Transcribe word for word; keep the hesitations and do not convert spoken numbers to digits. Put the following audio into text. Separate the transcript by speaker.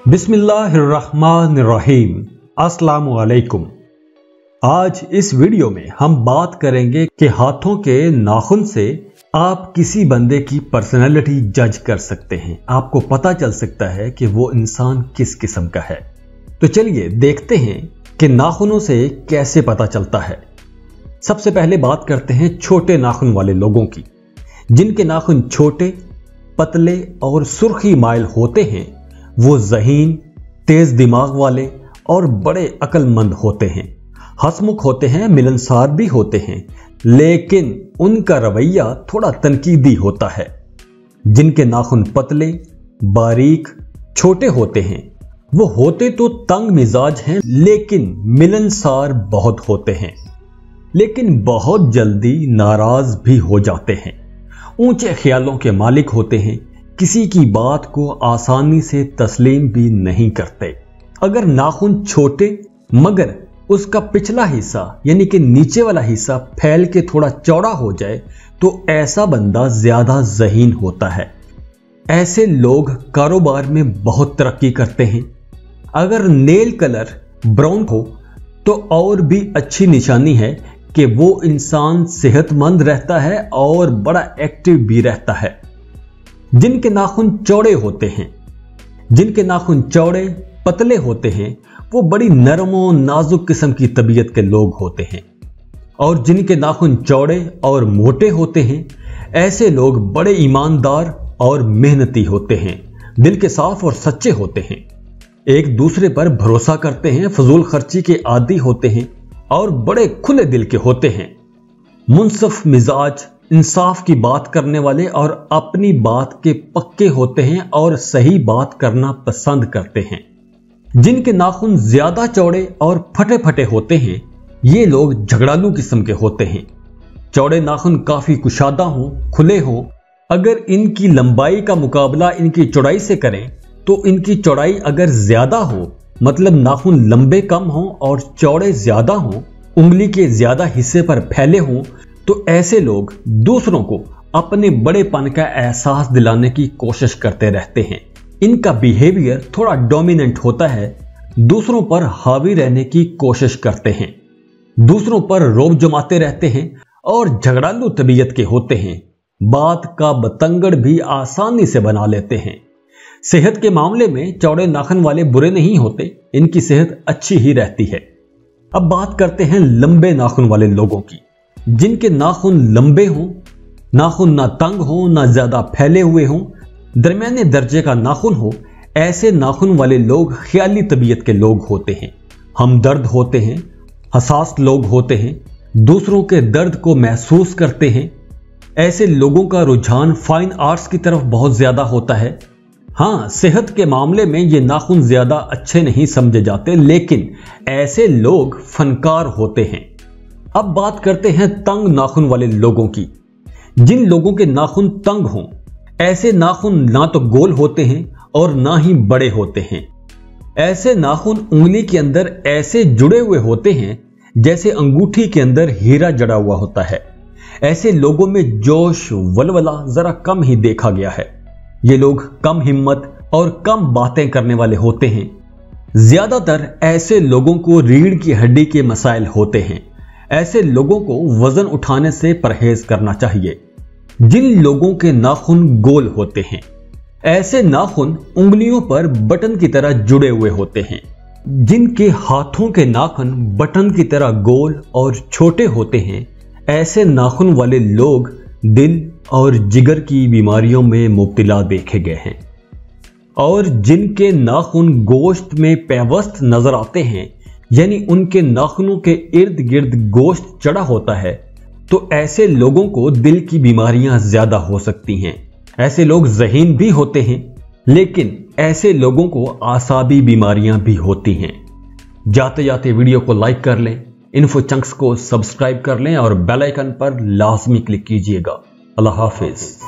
Speaker 1: बिस्मिल्लाहिर्रहमानिर्रहीम। अस्सलामु अलैकुम। आज इस वीडियो में हम बात करेंगे कि हाथों के नाखून से आप किसी बंदे की पर्सनैलिटी जज कर सकते हैं। आपको पता चल सकता है कि वो इंसान किस किस्म का है। तो चलिए देखते हैं कि नाखूनों से कैसे पता चलता है। सबसे पहले बात करते हैं छोटे नाखून वाले लोगों की। जिनके नाखून छोटे, पतले और सुर्खी माइल होते हैं वो ज़हीन, तेज दिमाग वाले और बड़े अक्लमंद होते हैं। हंसमुख होते हैं, मिलनसार भी होते हैं, लेकिन उनका रवैया थोड़ा तनकीदी होता है। जिनके नाखून पतले, बारीक, छोटे होते हैं वो होते तो तंग मिजाज हैं, लेकिन मिलनसार बहुत होते हैं, लेकिन बहुत जल्दी नाराज भी हो जाते हैं। ऊंचे ख्यालों के मालिक होते हैं, किसी की बात को आसानी से तस्लीम भी नहीं करते। अगर नाखून छोटे मगर उसका पिछला हिस्सा यानी कि नीचे वाला हिस्सा फैल के थोड़ा चौड़ा हो जाए तो ऐसा बंदा ज्यादा ज़हीन होता है। ऐसे लोग कारोबार में बहुत तरक्की करते हैं। अगर नेल कलर ब्राउन हो तो और भी अच्छी निशानी है कि वो इंसान सेहतमंद रहता है और बड़ा एक्टिव भी रहता है। जिनके नाखून चौड़े होते हैं जिनके नाखून चौड़े पतले होते हैं वो बड़ी नरम और नाजुक किस्म की तबीयत के लोग होते हैं। और जिनके नाखून चौड़े और मोटे होते हैं ऐसे लोग बड़े ईमानदार और मेहनती होते हैं, दिल के साफ और सच्चे होते हैं, एक दूसरे पर भरोसा करते हैं, फजूल खर्ची के आदी होते हैं और बड़े खुले दिल के होते हैं। मुनसफ मिजाज, इंसाफ की बात करने वाले और अपनी बात के पक्के होते हैं और सही बात करना पसंद करते हैं। जिनके नाखून ज्यादा चौड़े और फटे फटे होते हैं ये लोग झगड़ालू किस्म के होते हैं। चौड़े नाखून काफी कुशादा हों, खुले हों। अगर इनकी लंबाई का मुकाबला इनकी चौड़ाई से करें तो इनकी चौड़ाई अगर ज्यादा हो, मतलब नाखून लंबे कम हों और चौड़े ज्यादा हों, उंगली के ज्यादा हिस्से पर फैले हों, तो ऐसे लोग दूसरों को अपने बड़ेपन का एहसास दिलाने की कोशिश करते रहते हैं। इनका बिहेवियर थोड़ा डोमिनेंट होता है, दूसरों पर हावी रहने की कोशिश करते हैं, दूसरों पर रोब जमाते रहते हैं और झगड़ालू तबीयत के होते हैं। बात का बतंगड़ भी आसानी से बना लेते हैं। सेहत के मामले में चौड़े नाखून वाले बुरे नहीं होते, इनकी सेहत अच्छी ही रहती है। अब बात करते हैं लंबे नाखून वाले लोगों की। जिनके नाखून लंबे हों, नाखून ना तंग हो ना ज्यादा फैले हुए हों, दरमियाने दर्जे का नाखून हो, ऐसे नाखून वाले लोग ख्याली तबीयत के लोग होते हैं, हमदर्द होते हैं, हसास लोग होते हैं, दूसरों के दर्द को महसूस करते हैं। ऐसे लोगों का रुझान फाइन आर्ट्स की तरफ बहुत ज्यादा होता है। हाँ, सेहत के मामले में ये नाखून ज्यादा अच्छे नहीं समझे जाते, लेकिन ऐसे लोग फनकार होते हैं। अब बात करते हैं तंग नाखून वाले लोगों की। जिन लोगों के नाखून तंग हों, ऐसे नाखून ना तो गोल होते हैं और ना ही बड़े होते हैं। ऐसे नाखून उंगली के अंदर ऐसे जुड़े हुए होते हैं जैसे अंगूठी के अंदर हीरा जड़ा हुआ होता है। ऐसे लोगों में जोश वलवला जरा कम ही देखा गया है। ये लोग कम हिम्मत और कम बातें करने वाले होते हैं। ज्यादातर ऐसे लोगों को रीढ़ की हड्डी के मसाइल होते हैं। ऐसे लोगों को वजन उठाने से परहेज करना चाहिए। जिन लोगों के नाखून गोल होते हैं, ऐसे नाखून उंगलियों पर बटन की तरह जुड़े हुए होते हैं। जिनके हाथों के नाखून बटन की तरह गोल और छोटे होते हैं, ऐसे नाखून वाले लोग दिल और जिगर की बीमारियों में मुब्तला देखे गए हैं। और जिनके नाखून गोश्त में पेवस्त नजर आते हैं, यानी उनके नाखूनों के इर्द गिर्द गोश्त चढ़ा होता है, तो ऐसे लोगों को दिल की बीमारियां ज्यादा हो सकती हैं। ऐसे लोग ज़हीन भी होते हैं, लेकिन ऐसे लोगों को आसाबी बीमारियां भी होती हैं। जाते जाते वीडियो को लाइक कर लें, इन्फो चंक्स को सब्सक्राइब कर लें और बेल आइकन पर लाजमी क्लिक कीजिएगा। अल्लाह हाफिज।